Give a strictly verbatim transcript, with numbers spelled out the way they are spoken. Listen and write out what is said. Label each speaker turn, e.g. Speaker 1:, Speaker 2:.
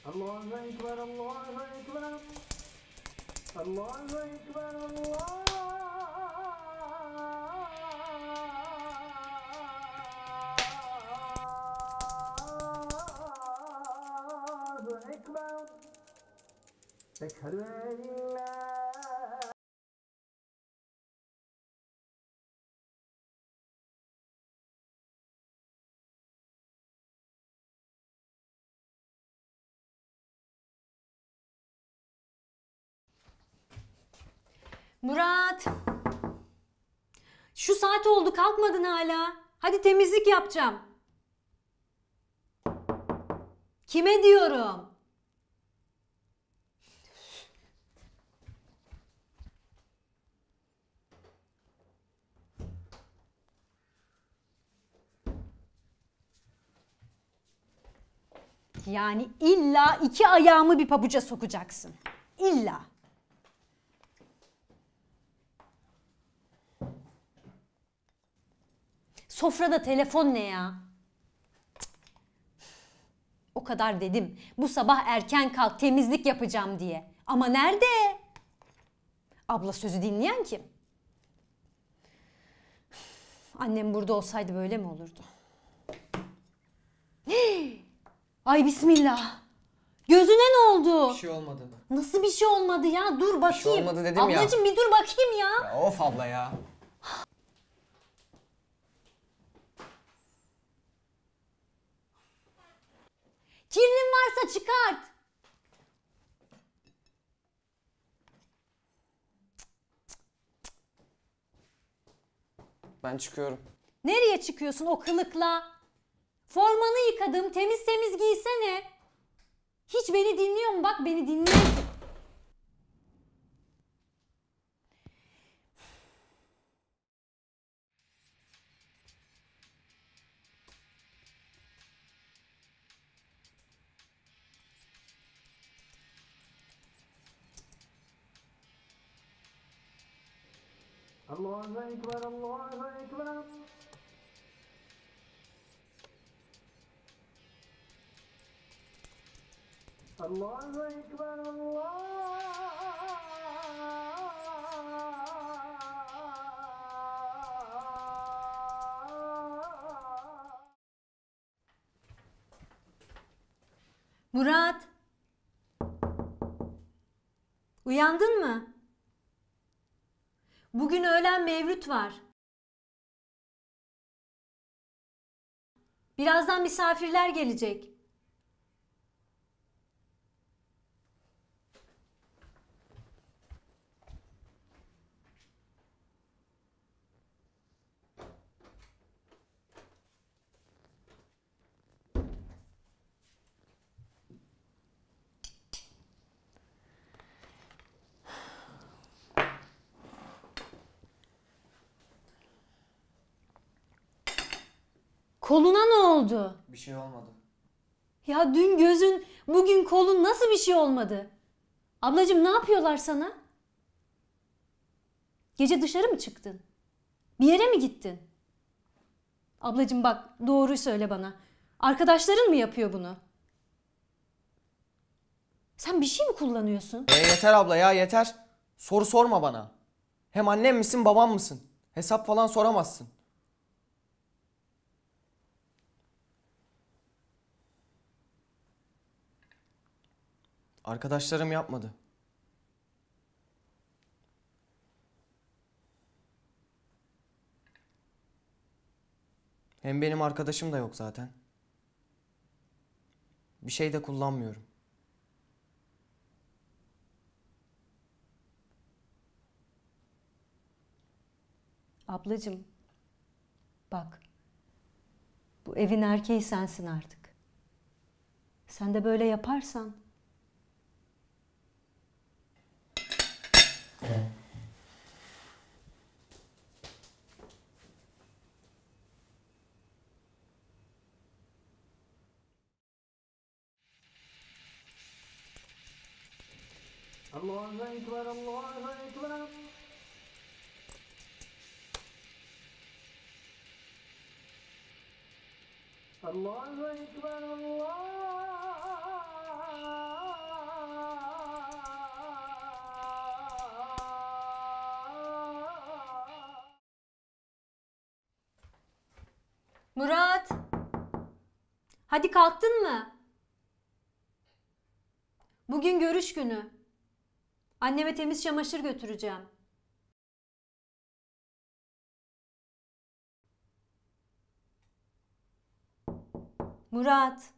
Speaker 1: Allahu Ekber, Allahu Ekber. Allahu Ekber, Allahu Ekber. Eşhedü en la
Speaker 2: Murat! Şu saat oldu, kalkmadın hala. Hadi temizlik yapacağım. Kime diyorum? Yani illa iki ayağımı bir pabuca sokacaksın. İlla. Sofrada telefon ne ya? O kadar dedim. Bu sabah erken kalk, temizlik yapacağım diye. Ama nerede? Abla sözü dinleyen kim? Annem burada olsaydı böyle mi olurdu? Ay bismillah. Gözüne ne oldu?
Speaker 3: Bir şey olmadı.
Speaker 2: Nasıl bir şey olmadı ya? Dur bakayım.
Speaker 3: Bir şey olmadı dedim
Speaker 2: Ablacığım,
Speaker 3: ya.
Speaker 2: Ablacığım bir dur bakayım ya.
Speaker 3: Ya of abla ya.
Speaker 2: Kirlin varsa çıkart.
Speaker 3: Ben çıkıyorum.
Speaker 2: Nereye çıkıyorsun o kılıkla? Formanı yıkadım, temiz temiz giysene. Hiç beni dinliyor mu? Bak beni dinliyor.
Speaker 1: Allahu Ekber, Allahu Ekber. Allahu Ekber, Allah.
Speaker 2: Murat. Uyandın mı? Bugün öğlen mevlüt var. Birazdan misafirler gelecek. Koluna ne oldu?
Speaker 3: Bir şey olmadı.
Speaker 2: Ya dün gözün, bugün kolun, nasıl bir şey olmadı? Ablacığım ne yapıyorlar sana? Gece dışarı mı çıktın? Bir yere mi gittin? Ablacığım bak, doğruyu söyle bana. Arkadaşların mı yapıyor bunu? Sen bir şey mi kullanıyorsun?
Speaker 3: E yeter abla ya, yeter. Soru sorma bana. Hem annem misin babam mısın? Hesap falan soramazsın. Arkadaşlarım yapmadı. Hem benim arkadaşım da yok zaten. Bir şey de kullanmıyorum.
Speaker 2: Ablacığım, bak. Bu evin erkeği sensin artık. Sen de böyle yaparsan...
Speaker 1: Allahu Ekber, Allahu Ekber. Allahu Ekber, Allah.
Speaker 2: Hadi kalktın mı? Bugün görüş günü. Anneme temiz çamaşır götüreceğim. Murat.